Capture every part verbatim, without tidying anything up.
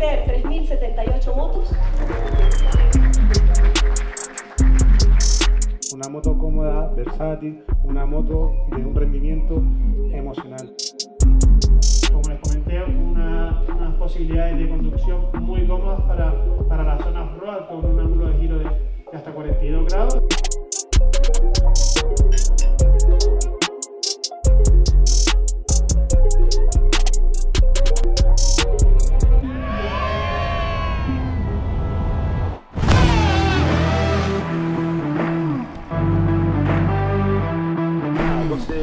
vender tres mil setenta y ocho motos. Una moto cómoda, versátil, una moto de un rendimiento emocional. Como les comenté, una, unas posibilidades de conducción muy cómodas para, para la zona off-road, con un ángulo de giro de, de hasta cuarenta y dos grados.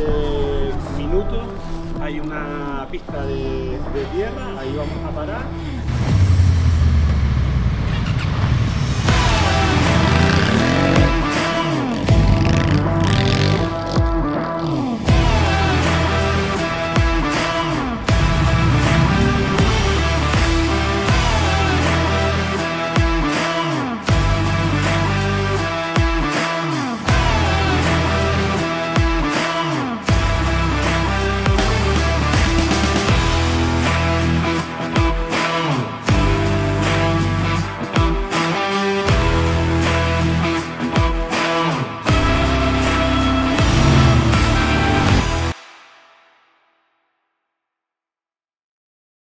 doce minutos hay una pista de, de tierra, ahí vamos a parar.